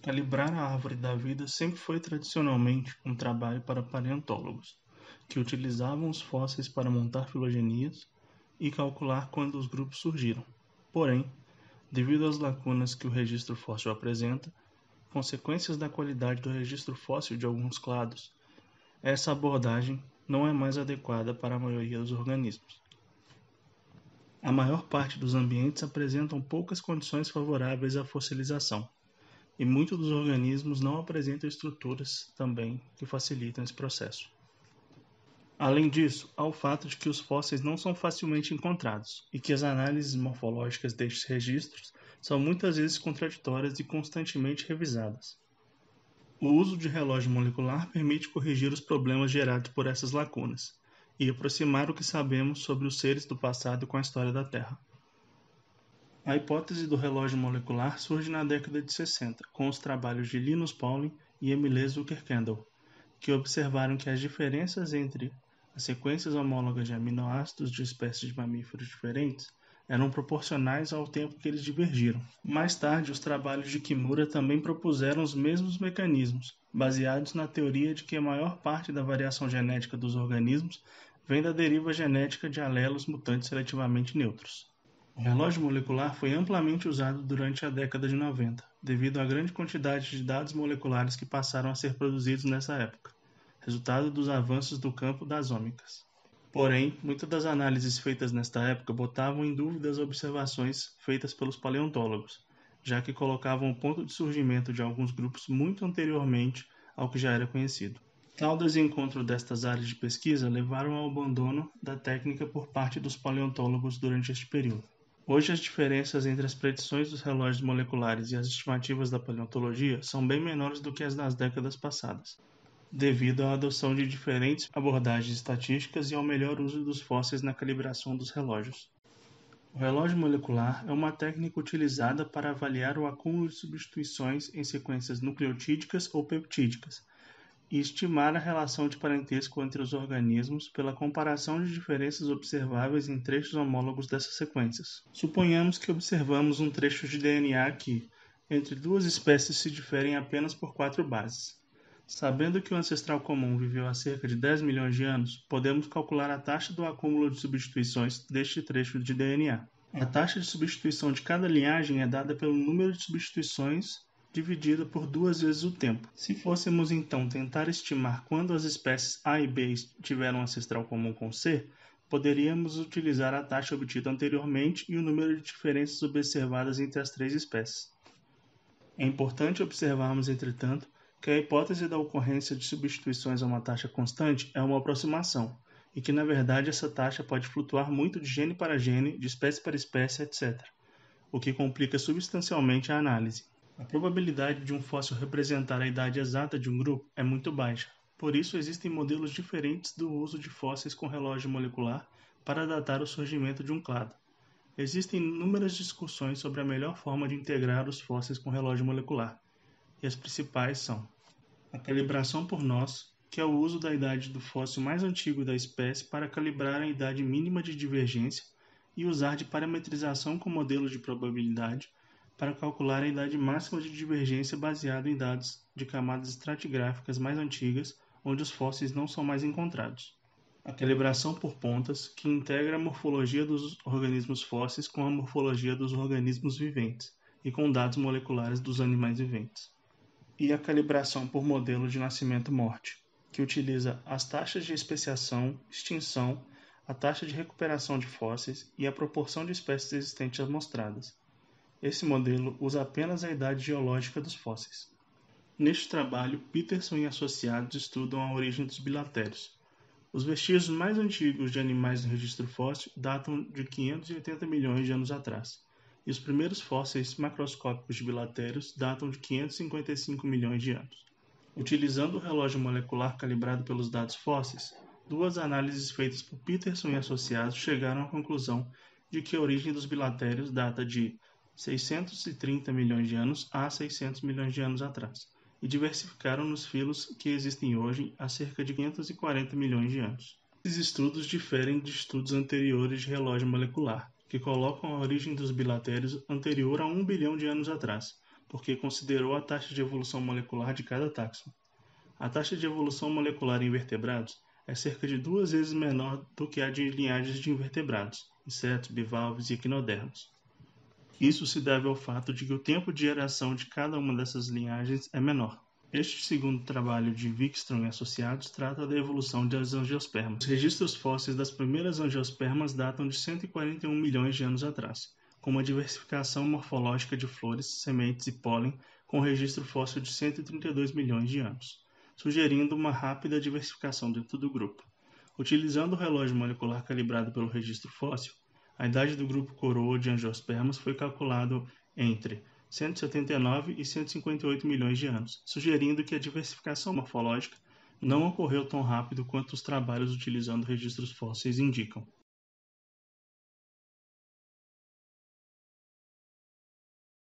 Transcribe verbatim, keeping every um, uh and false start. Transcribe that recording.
Calibrar a árvore da vida sempre foi tradicionalmente um trabalho para paleontólogos, que utilizavam os fósseis para montar filogenias e calcular quando os grupos surgiram. Porém, devido às lacunas que o registro fóssil apresenta, consequências da qualidade do registro fóssil de alguns clados, essa abordagem não é mais adequada para a maioria dos organismos. A maior parte dos ambientes apresentam poucas condições favoráveis à fossilização, e muitos dos organismos não apresentam estruturas também que facilitam esse processo. Além disso, há o fato de que os fósseis não são facilmente encontrados e que as análises morfológicas destes registros são muitas vezes contraditórias e constantemente revisadas. O uso de relógio molecular permite corrigir os problemas gerados por essas lacunas e aproximar o que sabemos sobre os seres do passado com a história da Terra. A hipótese do relógio molecular surge na década de sessenta, com os trabalhos de Linus Pauling e Emile Zucker-Kendall, que observaram que as diferenças entre as sequências homólogas de aminoácidos de espécies de mamíferos diferentes eram proporcionais ao tempo que eles divergiram. Mais tarde, os trabalhos de Kimura também propuseram os mesmos mecanismos, baseados na teoria de que a maior parte da variação genética dos organismos vem da deriva genética de alelos mutantes seletivamente neutros. O relógio molecular foi amplamente usado durante a década de noventa, devido à grande quantidade de dados moleculares que passaram a ser produzidos nessa época, resultado dos avanços do campo das ômicas. Porém, muitas das análises feitas nesta época botavam em dúvida as observações feitas pelos paleontólogos, já que colocavam o ponto de surgimento de alguns grupos muito anteriormente ao que já era conhecido. Tal desencontro destas áreas de pesquisa levaram ao abandono da técnica por parte dos paleontólogos durante este período. Hoje, as diferenças entre as predições dos relógios moleculares e as estimativas da paleontologia são bem menores do que as das décadas passadas, devido à adoção de diferentes abordagens estatísticas e ao melhor uso dos fósseis na calibração dos relógios. O relógio molecular é uma técnica utilizada para avaliar o acúmulo de substituições em sequências nucleotídicas ou peptídicas e estimar a relação de parentesco entre os organismos pela comparação de diferenças observáveis em trechos homólogos dessas sequências. Suponhamos que observamos um trecho de D N A que, entre duas espécies, se diferem apenas por quatro bases. Sabendo que o ancestral comum viveu há cerca de dez milhões de anos, podemos calcular a taxa do acúmulo de substituições deste trecho de D N A. A taxa de substituição de cada linhagem é dada pelo número de substituições dividida por duas vezes o tempo. Se fôssemos então tentar estimar quando as espécies A e B tiveram um ancestral comum com C, poderíamos utilizar a taxa obtida anteriormente e o número de diferenças observadas entre as três espécies. É importante observarmos, entretanto, que a hipótese da ocorrência de substituições a uma taxa constante é uma aproximação, e que na verdade essa taxa pode flutuar muito de gene para gene, de espécie para espécie, etcétera, o que complica substancialmente a análise. A probabilidade de um fóssil representar a idade exata de um grupo é muito baixa. Por isso, existem modelos diferentes do uso de fósseis com relógio molecular para datar o surgimento de um clado. Existem inúmeras discussões sobre a melhor forma de integrar os fósseis com relógio molecular, e as principais são a calibração por nós, que é o uso da idade do fóssil mais antigo da espécie para calibrar a idade mínima de divergência e usar de parametrização com modelos de probabilidade para calcular a idade máxima de divergência baseado em dados de camadas estratigráficas mais antigas, onde os fósseis não são mais encontrados. A calibração por pontas, que integra a morfologia dos organismos fósseis com a morfologia dos organismos viventes e com dados moleculares dos animais viventes. E a calibração por modelo de nascimento-morte, que utiliza as taxas de especiação, extinção, a taxa de recuperação de fósseis e a proporção de espécies existentes amostradas. Esse modelo usa apenas a idade geológica dos fósseis. Neste trabalho, Peterson e associados estudam a origem dos bilatérios. Os vestígios mais antigos de animais no registro fóssil datam de quinhentos e oitenta milhões de anos atrás, e os primeiros fósseis macroscópicos de bilatérios datam de quinhentos e cinquenta e cinco milhões de anos. Utilizando o relógio molecular calibrado pelos dados fósseis, duas análises feitas por Peterson e associados chegaram à conclusão de que a origem dos bilatérios data de seiscentos e trinta milhões de anos a seiscentos milhões de anos atrás, e diversificaram nos filos que existem hoje há cerca de quinhentos e quarenta milhões de anos. Esses estudos diferem de estudos anteriores de relógio molecular, que colocam a origem dos bilatérios anterior a um bilhão de anos atrás, porque considerou a taxa de evolução molecular de cada táxon. A taxa de evolução molecular em invertebrados é cerca de duas vezes menor do que a de linhagens de invertebrados, insetos, bivalves e equinodermos. Isso se deve ao fato de que o tempo de geração de cada uma dessas linhagens é menor. Este segundo trabalho de Wikström e associados trata da evolução das angiospermas. Os registros fósseis das primeiras angiospermas datam de cento e quarenta e um milhões de anos atrás, com uma diversificação morfológica de flores, sementes e pólen com registro fóssil de cento e trinta e dois milhões de anos, sugerindo uma rápida diversificação dentro do grupo. Utilizando o relógio molecular calibrado pelo registro fóssil, a idade do grupo coroa de angiospermas foi calculado entre cento e setenta e nove e cento e cinquenta e oito milhões de anos, sugerindo que a diversificação morfológica não ocorreu tão rápido quanto os trabalhos utilizando registros fósseis indicam.